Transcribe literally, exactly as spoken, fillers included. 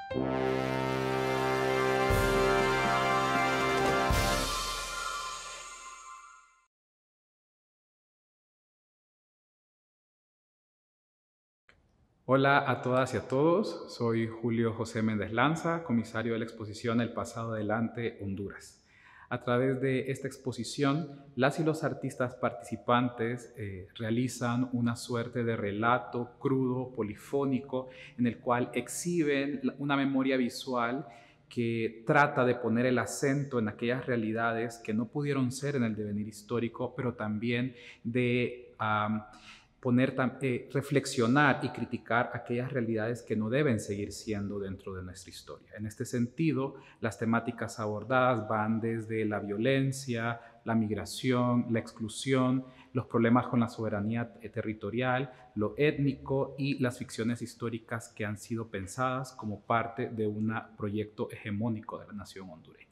Hola a todas y a todos, soy Julio José Méndez Lanza, comisario de la exposición El pasado adelante, Honduras. A través de esta exposición, las y los artistas participantes eh, realizan una suerte de relato crudo, polifónico, en el cual exhiben una memoria visual que trata de poner el acento en aquellas realidades que no pudieron ser en el devenir histórico, pero también de um, poner, eh, reflexionar y criticar aquellas realidades que no deben seguir siendo dentro de nuestra historia. En este sentido, las temáticas abordadas van desde la violencia, la migración, la exclusión, los problemas con la soberanía territorial, lo étnico y las ficciones históricas que han sido pensadas como parte de un proyecto hegemónico de la nación hondureña.